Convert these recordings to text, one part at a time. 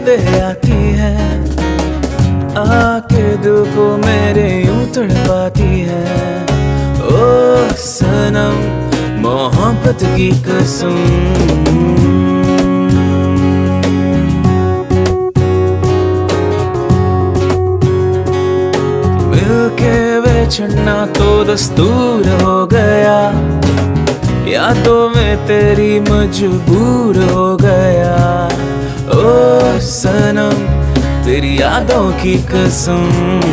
रातें आती है, आके दिल को मेरे यूं तड़पाती है। ओ सनम मोहब्बत की कसम, मिलके बेचना तो दस्तूर हो गया, यादों में तेरी मजबूर हो गया। ओ सनम तेरी यादों की कसम,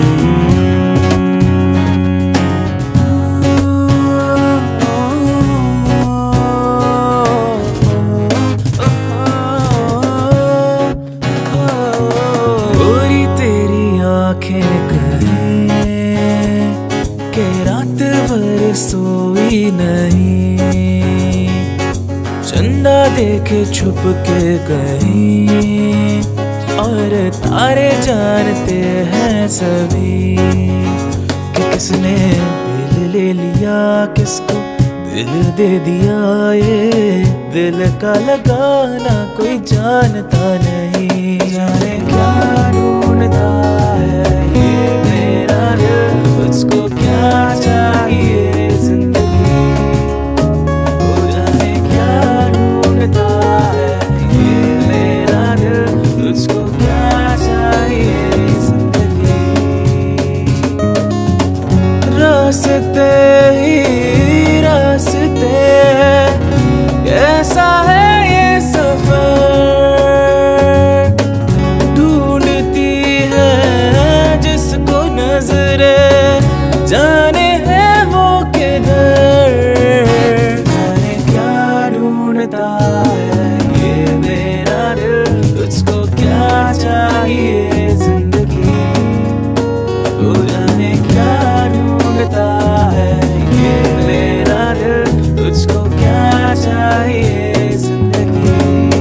गोरी तेरी आंखें कहें कि रात भर सोई नहीं, चंदा देखे छुप के कहीं, और तारे जानते हैं सभी कि किसने दिल ले लिया, किसको दिल दे दिया। ये दिल का लगाना कोई जानता नहीं, जाने क्या ढूंढता है ये मेरा दिल, उसको क्या चाहिए जिंदगी। वो जाने क्या ढूंढता है ये मेरा दिल, उसको क्या चाहिए जिंदगी। रास्ते ही रास्ते कैसा है ये सफर, ढूंढती है जिसको नजरे, जाने है वो किधर। जाने क्या ढूंढता है ये मेरा दिल, उसको क्या चाहिए जिंदगी। वो जाने क्या ढूंढता है ये मेरा दिल, उसको क्या चाहिए जिंदगी।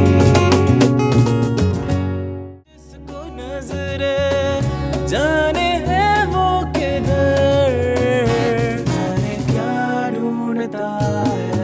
जिसको नजरे, जाने है वो किधर, जाने क्या ढूंढता है।